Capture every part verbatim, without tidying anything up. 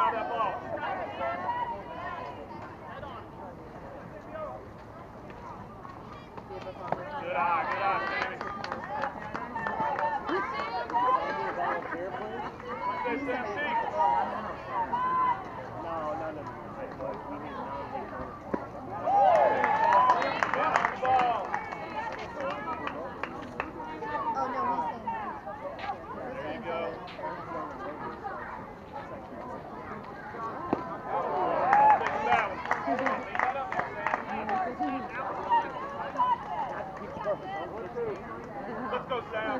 Let's go, Sam.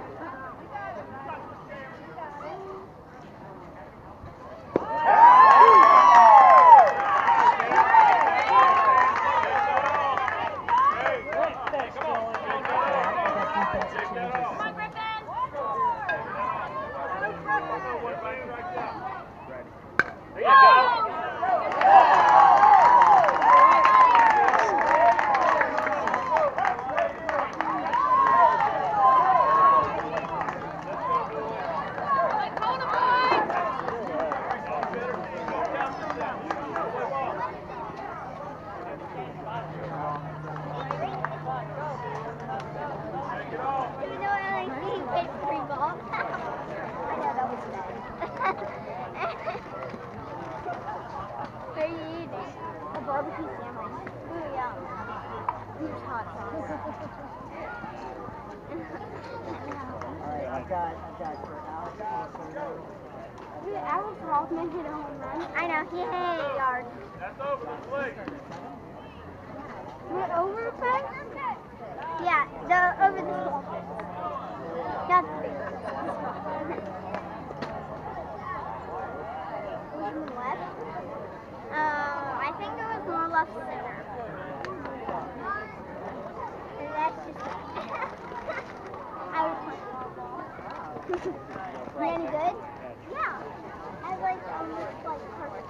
Barbecue sandwich. Ooh, yeah. Huge hot sauce. Alright, I've got, I've got for Alex. Dude, Alex Hoffman hit a home run. I know, he hit eight yards. That's over the plate. Went over the fence? Yeah, the, over the small fence. That's big. Was it left? Uh, I think it was more left center. And that's just I was playing. Were you any good? Yeah. I was like almost like perfect.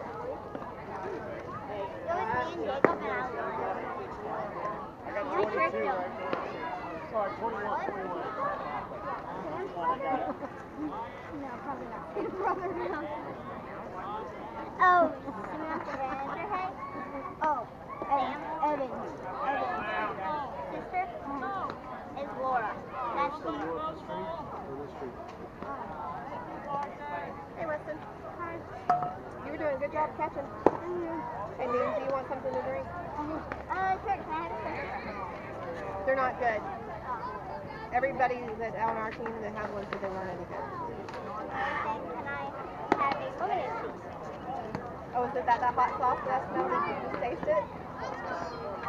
It was me and Jacob and I was I got like, twenty-two. Sorry, twenty-one, twenty-one. I got it. no, probably not. Probably not. Oh, Samantha Vanderhay? Oh, Evan. Evan. Evan. Sister? Mm-hmm. Is Laura. That's she. Hey, Weston. Hi. You were doing a good job catching. Mm-hmm. And do you want something to drink? Uh, sure. Can I have a sip? They're not good. Everybody that on our team that had one said they weren't any good. Then can I have a lemonade, please? Oh, is it that, that hot sauce that I smelled? Did you just taste it?